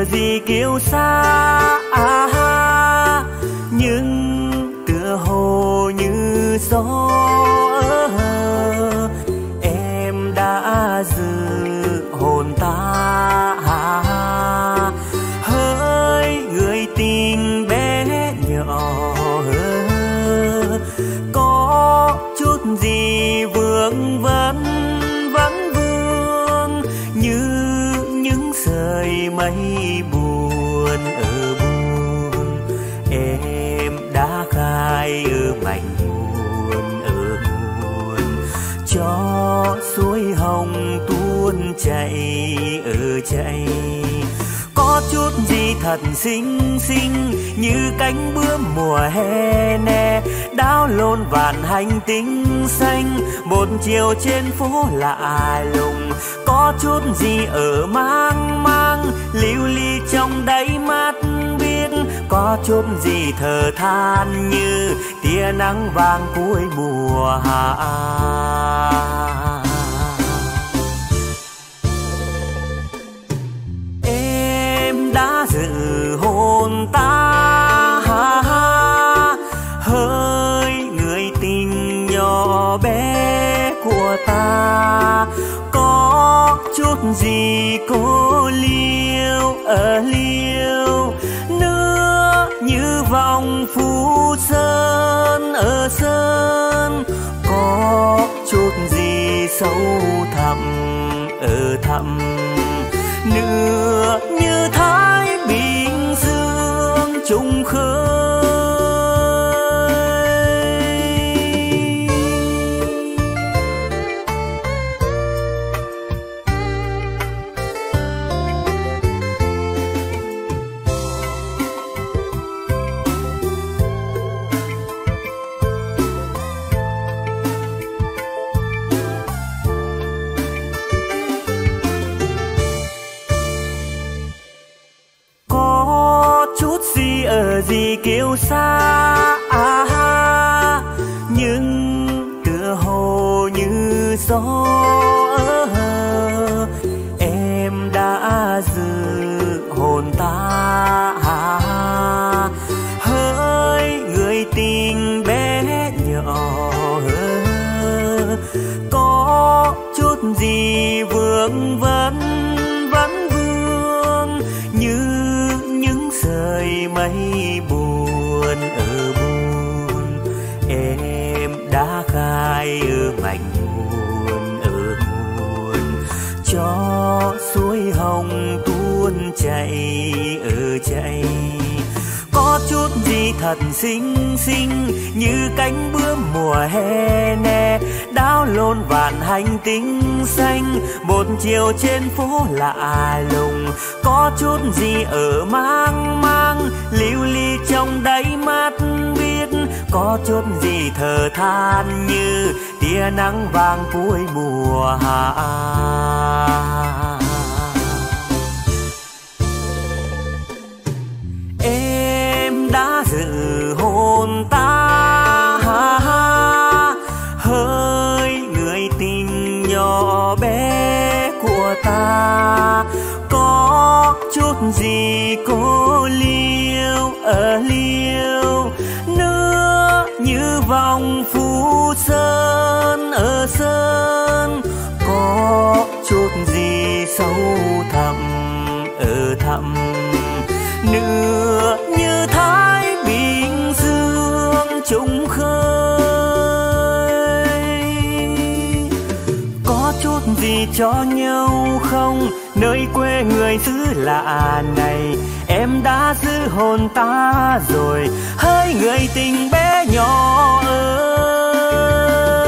ở gì kiêu xa, nhưng tựa hồ như gió em đã giữ hồn ta. Hỡi người tình bé nhỏ, có chút gì vương vấn vẫn vương như những sợi mây buồn ở buồn. Em đã khai ở mảnh buồn ở buồn, cho suối hồng tuôn chảy ở chảy. Có chút gì thật xinh xinh như cánh bướm mùa hè nè, đáo lộn vạn hành tinh xanh một chiều trên phố lạ lùng. Có chút gì ở mang mang lưu ly trong đáy mắt biết, có chút gì thở than như tia nắng vàng cuối mùa hạ. Đã giữ hồn ta, hỡi người tình nhỏ bé của ta. Có chút gì cô liêu ở liêu nữa như vòng Phú Sơn ở sơn. Có chút gì sâu thẳm ở thẳm nữa như Thái Bình Dương trùng khơi. Ở gì kiêu xa, nhưng tựa hồ như gió em đã giữ hồn ta. Hỡi người tình bé nhỏ, có chút gì vương vấn vẫn vương như những sợi mây buồn ở buồn. Em đã khai ở mảnh buồn ở buồn, cho suối hồng tuôn chảy ở chảy. Có chút gì thật xinh xinh như cánh bướm mùa hè nè, đáo lộn vạn hành tinh xanh một chiều trên phố lạ lùng. Có chút gì ở mang mang lưu ly trong đáy mắt biết, có chút gì thở than như tia nắng vàng cuối mùa hạ. Em đã giữ hồn ta, hỡi người tình nhỏ bé của ta. Có chút gì cô liêu ở liêu nữa như vòng Phú Sơn ở sơn. Có chút gì sâu thẳm ở thẳm nữa như Thái Bình Dương trùng khơi. Có chút gì cho nhau không nơi quê người xứ lạ này, em đã giữ hồn ta rồi hỡi người tình bé nhỏ ơi.